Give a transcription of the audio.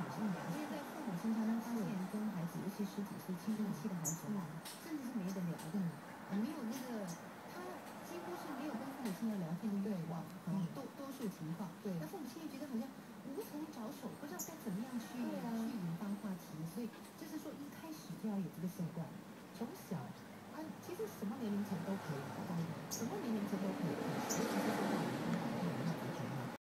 因为在父母亲常常发现跟孩子，尤其10几岁青春期的孩子啊，甚至是没得聊的，没有那个他几乎是没有跟父母亲要聊天的欲望，多数情况，那父母亲也觉得好像无从着手，不知道该怎么样去引发话题，所以就是说一开始就要有这个习惯，从小其实什么年龄层都可以，什么年龄层都可以开始，尤其是说